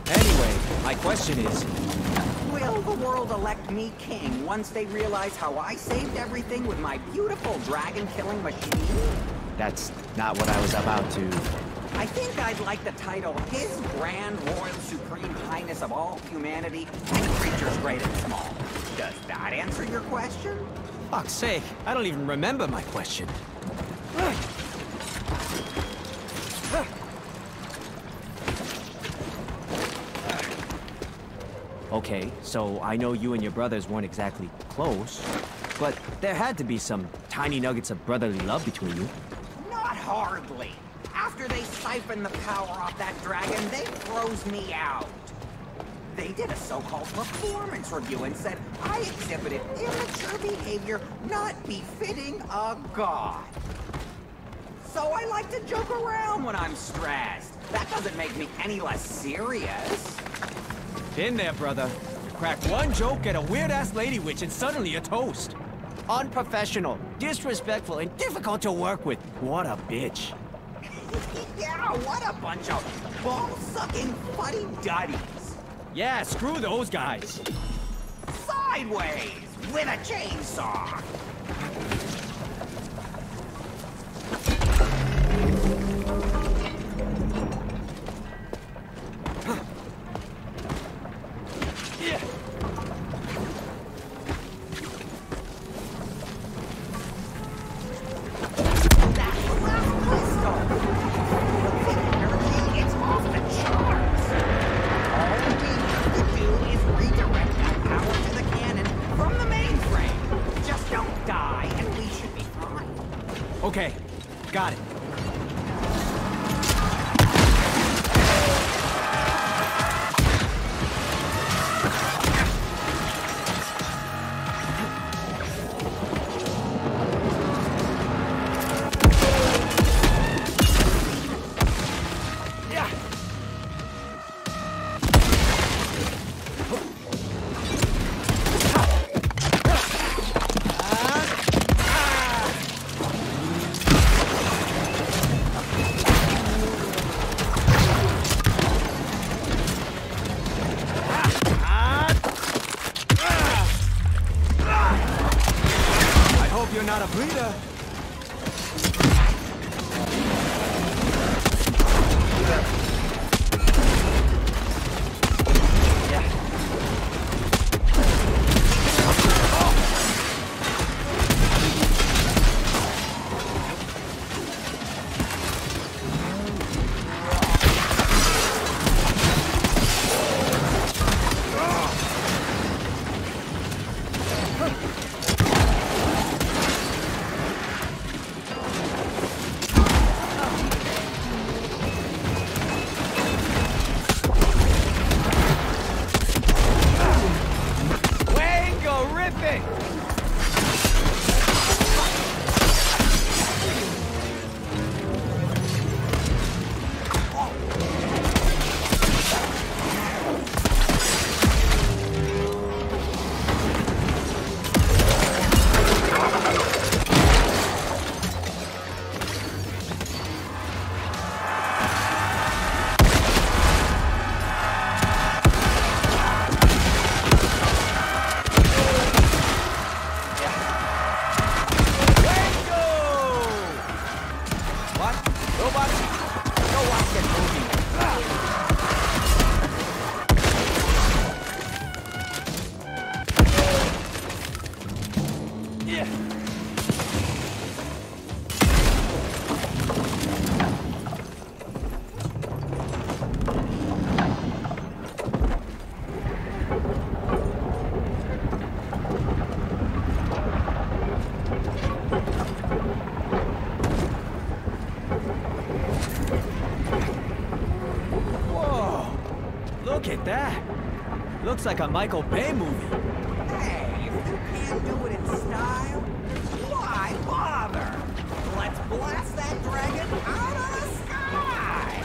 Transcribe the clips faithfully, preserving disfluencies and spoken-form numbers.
Anyway, my question is... Will the world elect me king once they realize how I saved everything with my beautiful dragon-killing machine? That's not what I was about to... I think I'd like the title His Grand Royal Supreme Highness of all humanity and creatures great and small. Does that answer your question? Fuck's sake, I don't even remember my question. Okay, so I know you and your brothers weren't exactly close, but there had to be some tiny nuggets of brotherly love between you. Not hardly. After they siphoned the power off that dragon, they froze me out. They did a so-called performance review and said I exhibited immature behavior not befitting a god. So I like to joke around when I'm stressed. That doesn't make me any less serious. In there, brother. Crack one joke at a weird-ass lady witch and suddenly a toast. Unprofessional, disrespectful, and difficult to work with. What a bitch. Yeah, what a bunch of ball-sucking fuddy-duddies. Yeah, screw those guys. Sideways with a chainsaw. Okay, got it. You're not a breeder. Look at that! Looks like a Michael Bay movie. Hey, if you can't do it in style, why bother? Let's blast that dragon out of the sky!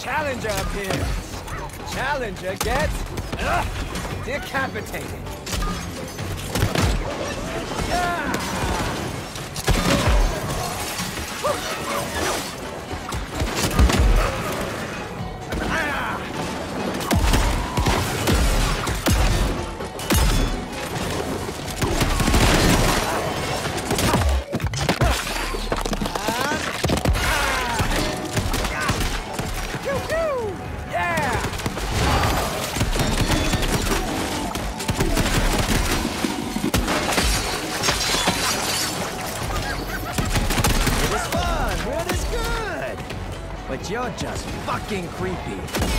Challenger appears. Challenger gets uh, decapitated. Yeah. But you're just fucking creepy.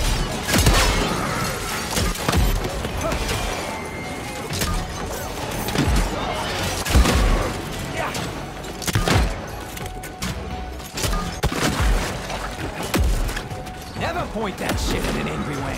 Never point that shit at an angry Wang.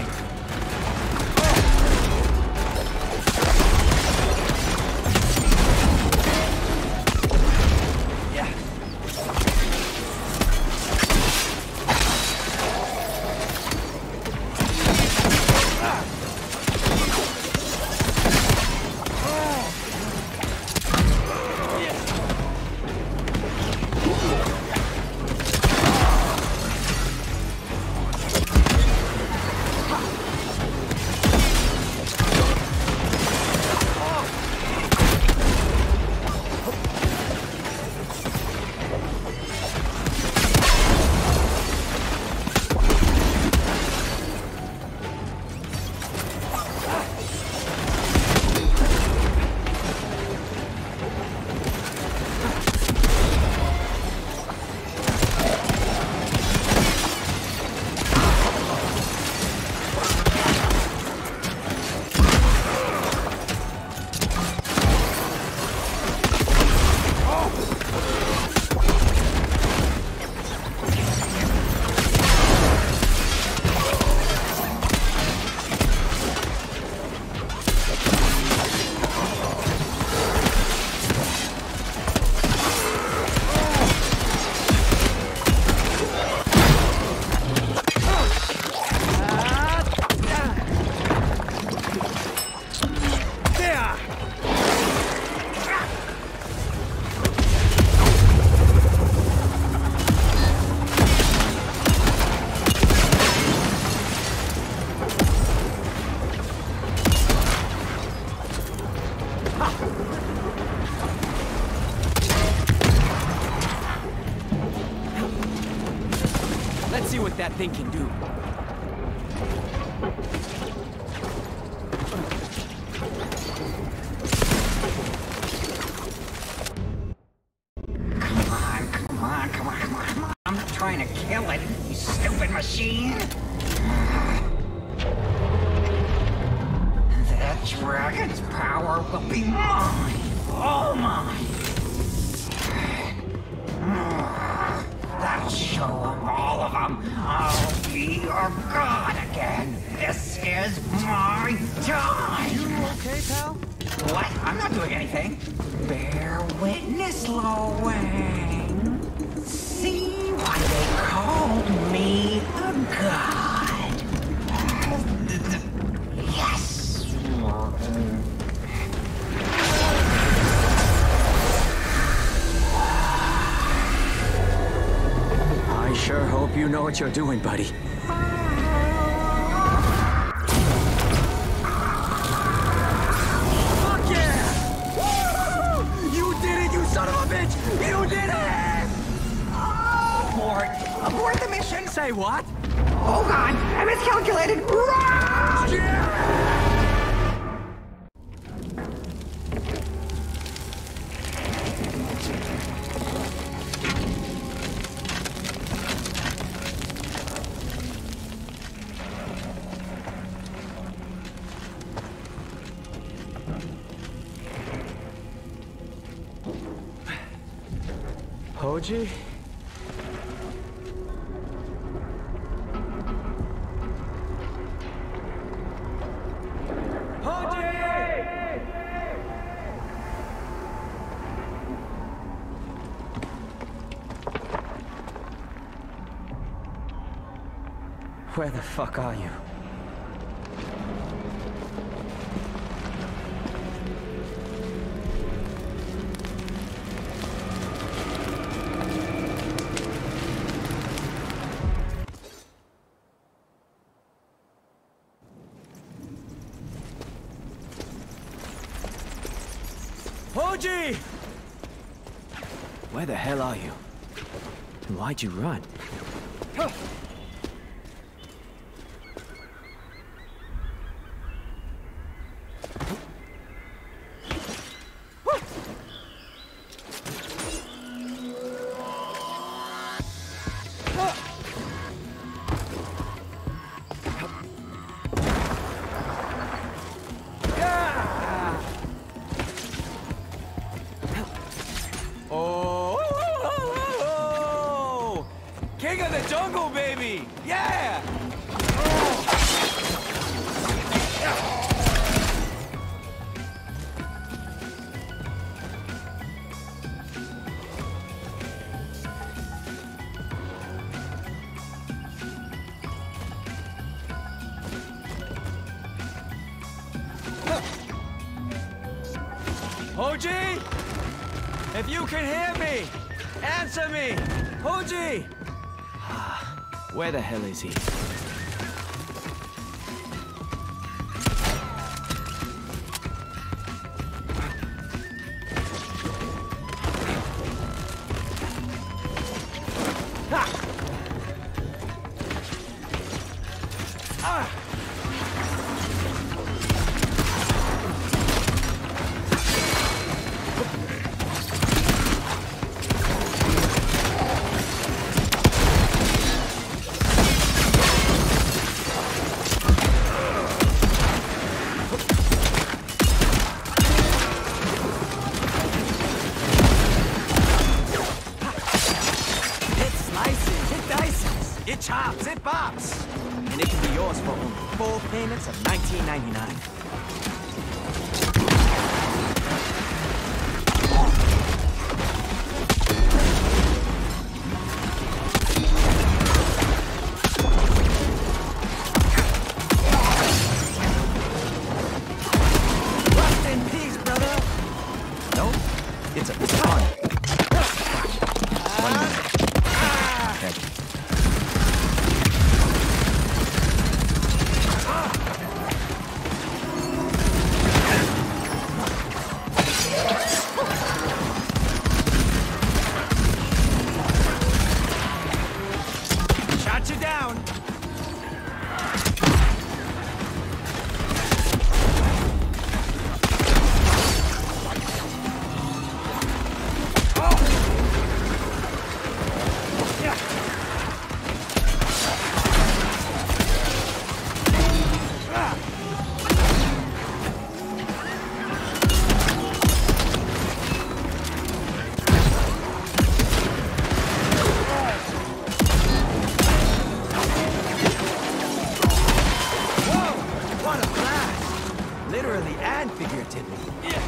Let's see what that thing can do. Come on, come on, come on, come on, come on. I'm not trying to kill it, you stupid machine. That dragon's power will be mine. All mine. That'll show them, all of them. I'll be your god again. This is my time. You okay, pal? What? I'm not doing anything. Bear witness, Lo Wang. See why they called me a god. Yes. I sure hope you know what you're doing, buddy. Fuck yeah! Woo! You did it, you son of a bitch! You did it! Abort. Abort the mission. Say what? Hold on. I miscalculated. Run! Yeah! Hoji? Where the fuck are you? Hoji! Where the hell are you? And why'd you run? Huh. Hoji! If you can hear me, answer me! Hoji! Where the hell is he? It chops, it bops! And it can be yours for only four payments of nineteen ninety-nine. Rest in peace, brother! No, it's a, it's a fun. One minute. Thank you. Shot you down. Literally and figuratively. Yeah.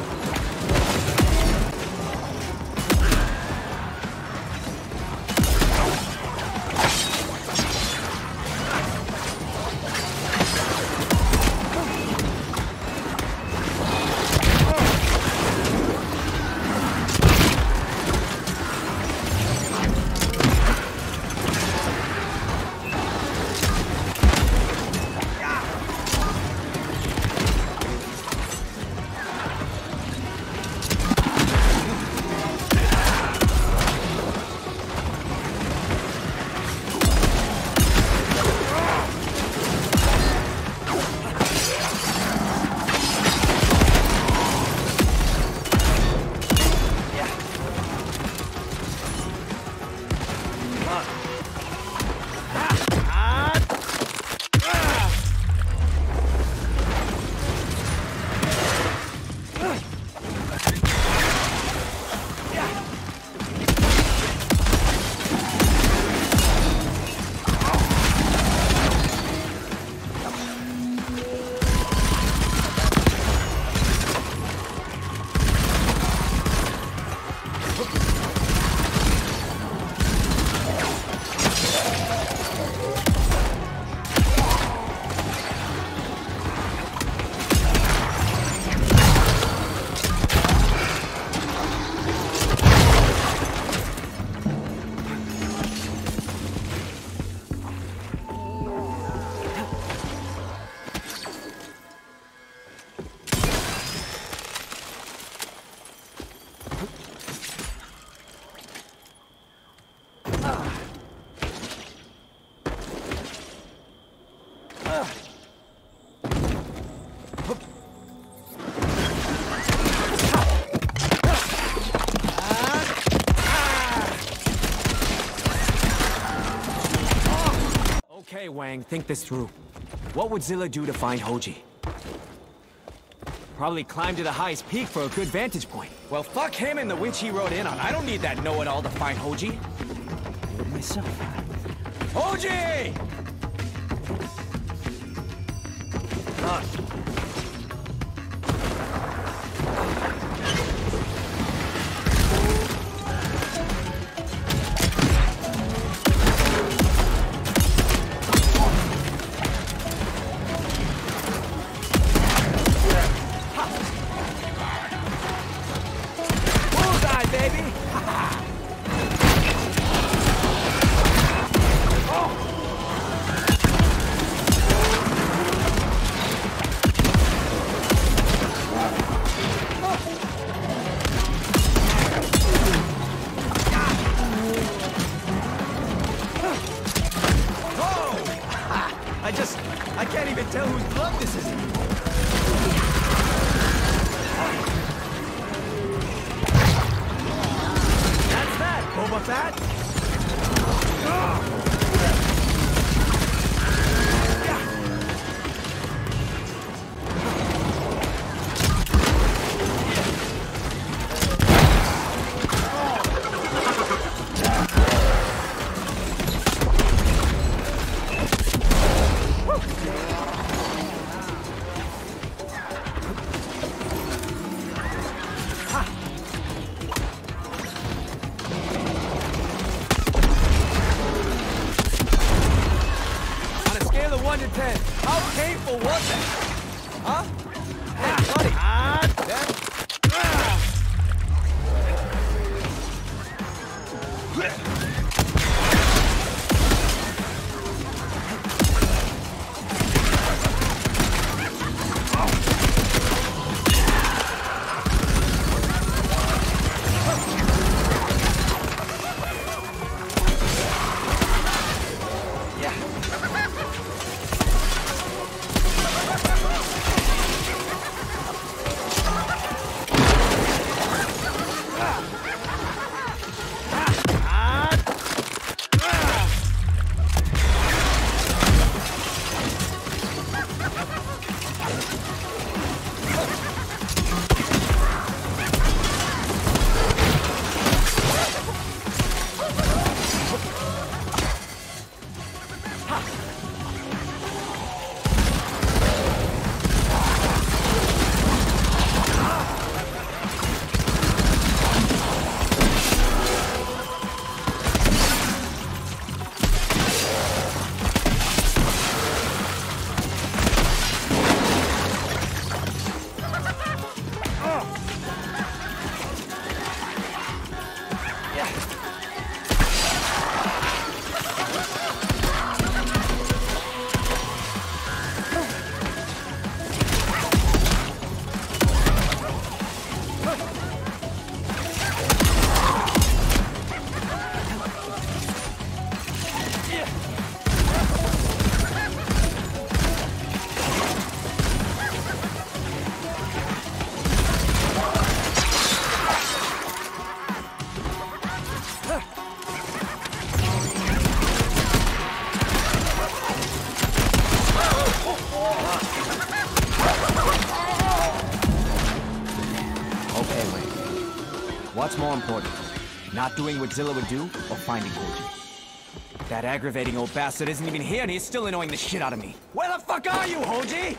Okay, Wang, think this through. What would Zilla do to find Hoji? Probably climb to the highest peak for a good vantage point. Well, fuck him and the witch he rode in on. I don't need that know-it-all to find Hoji. Myself. Hoji! Uh. I just... I can't even tell whose blood this is. That's that, Boba Fett! one to ten. How painful was it? Huh? Hey, buddy. Ah, that... What's more important? Not doing what Zilla would do, or finding Hoji? That aggravating old bastard isn't even here and he's still annoying the shit out of me. Where the fuck are you, Hoji?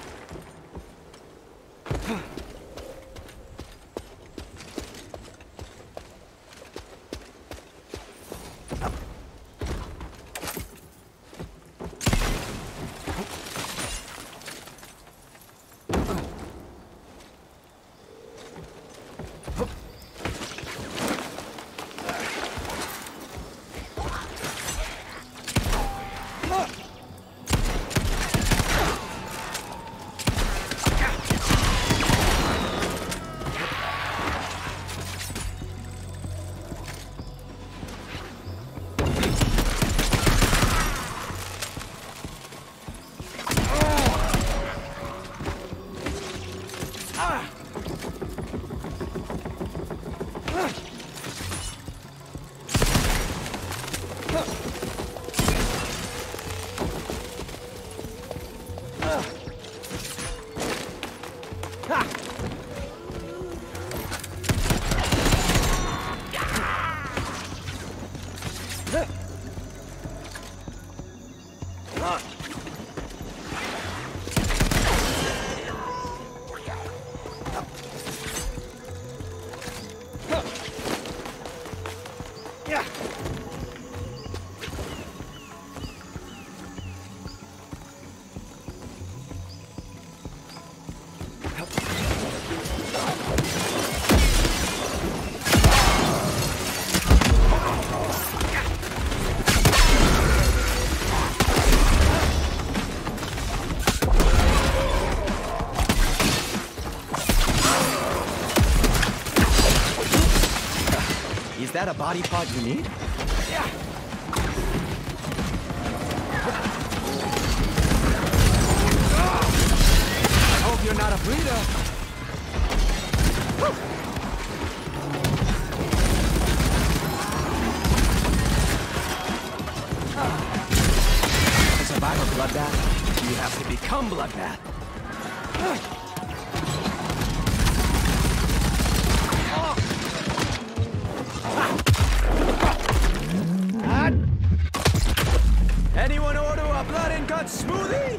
Is that a body part you need? Yeah. I hope you're not a breather. To survive a bloodbath, you have to become bloodbath. Anyone order a blood and guts smoothie?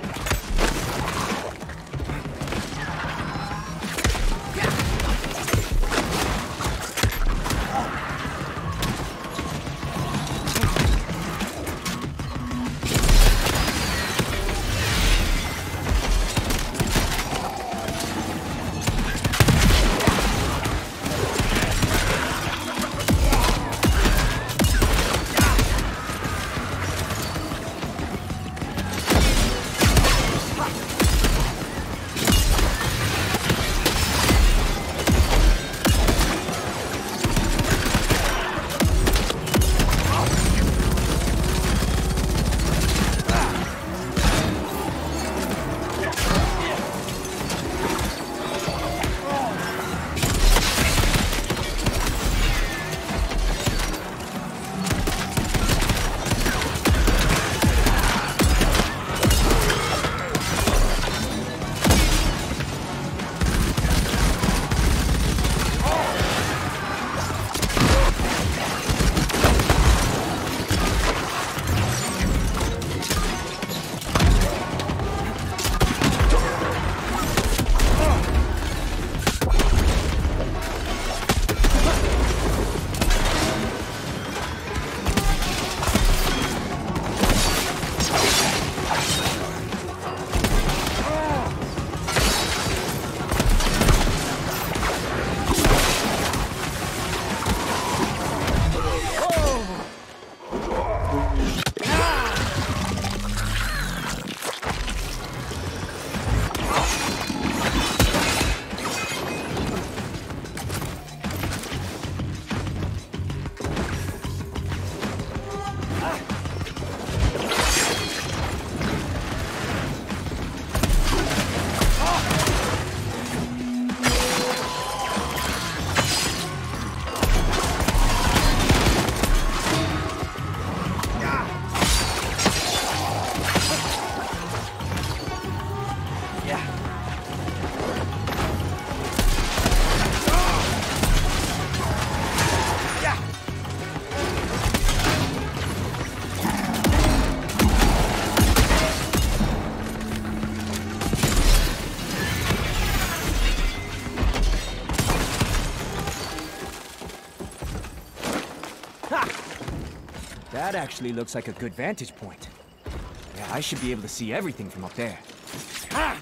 That actually looks like a good vantage point. Yeah, I should be able to see everything from up there. Ah!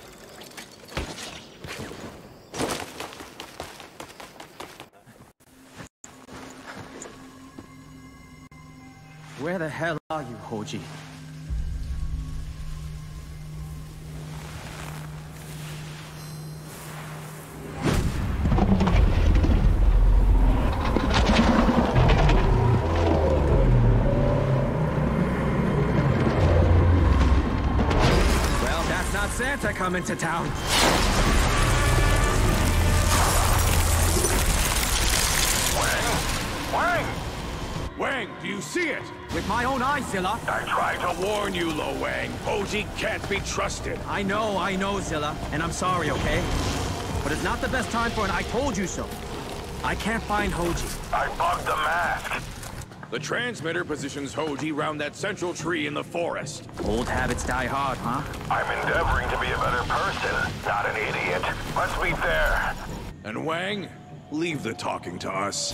Where the hell are you, Hoji? Santa coming to town. Wang! Wang! Wang, do you see it? With my own eyes, Zilla. I tried to warn you, Lo Wang. Hoji can't be trusted. I know, I know, Zilla. And I'm sorry, okay? But it's not the best time for an I told you so. I can't find Hoji. I bugged the mask. The transmitter positions Hoji round that central tree in the forest. Old habits die hard, huh? I'm endeavoring to be a better person, not an idiot. Let's meet there. And Wang, leave the talking to us.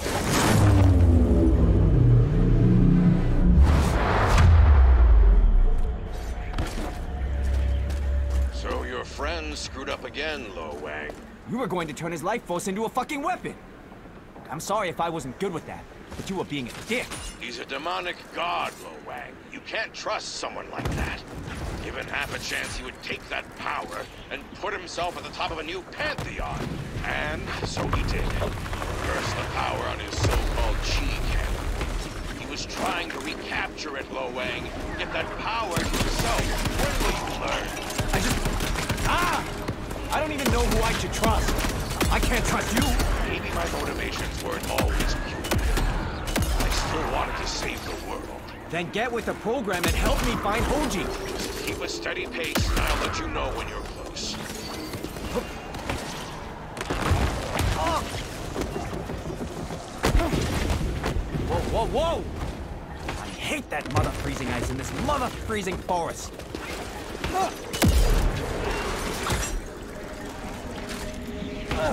So your friend screwed up again, Lo Wang. You were going to turn his life force into a fucking weapon. I'm sorry if I wasn't good with that, but you were being a dick. He's a demonic god, Lo Wang. You can't trust someone like that. Given half a chance, he would take that power and put himself at the top of a new pantheon. And so he did. Curse the power on his so-called chi cannon. He was trying to recapture it, Lo Wang. Get that power to himself. When will you learn? I just... Ah! I don't even know who I should trust. I can't trust you. Maybe my motivations weren't always pure. I still wanted to save the world. Then get with the program and help me find Hoji. Keep a steady pace, and I'll let you know when you're close. Oh. Whoa, whoa, whoa! I hate that mother freezing ice in this mother freezing forest. Uh. Uh.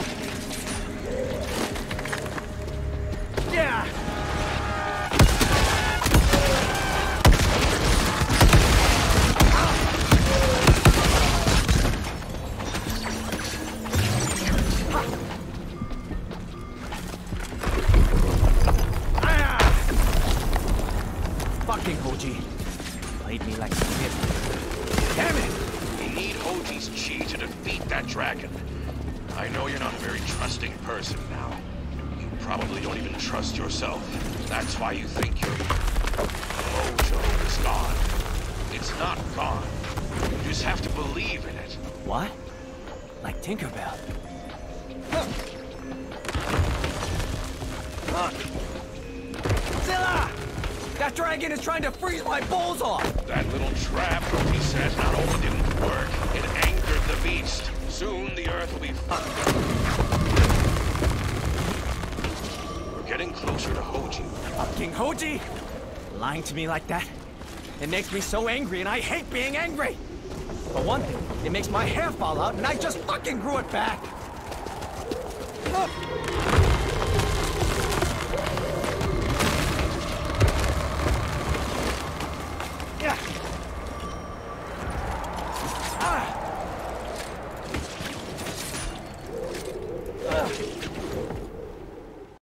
Yeah! Fucking Hoji. Played me like a kid. Damn it! We need Hoji's chi to defeat that dragon. I know you're not a very trusting person now. You probably don't even trust yourself. That's why you think your mojo is gone. It's not gone. You just have to believe in it. What? Like Tinkerbell? Huh. Huh. Zilla! That dragon is trying to freeze my balls off! That little trap Hoji set not only didn't work, it angered the beast. Soon the Earth will be fucked. We're getting closer to Hoji. Fucking Hoji! Lying to me like that? It makes me so angry, and I hate being angry! For one thing, it makes my hair fall out, and I just fucking grew it back! Huh.